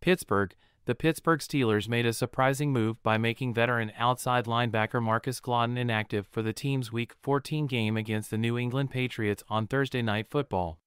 Pittsburgh, the Pittsburgh Steelers made a surprising move by making veteran outside linebacker Markus Gloden inactive for the team's Week 14 game against the New England Patriots on Thursday Night Football.